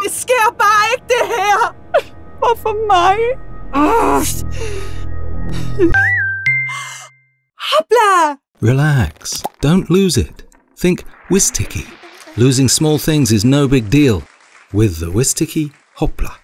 Det sker bare ikke, det her! Hvorfor mig? Hopla! Relax. Don't lose it. Think Wistiki. Losing small things is no big deal. With the Wistiki, hopla.